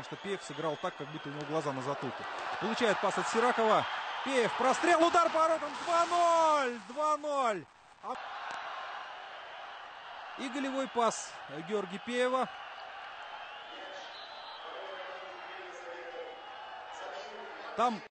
потому что Пеев сыграл так, как будто у него глаза на затылке. Получает пас от Сиракова. Пеев, прострел, удар по воротам. 2-0! 2-0! И голевой пас Георгия Пеева. Там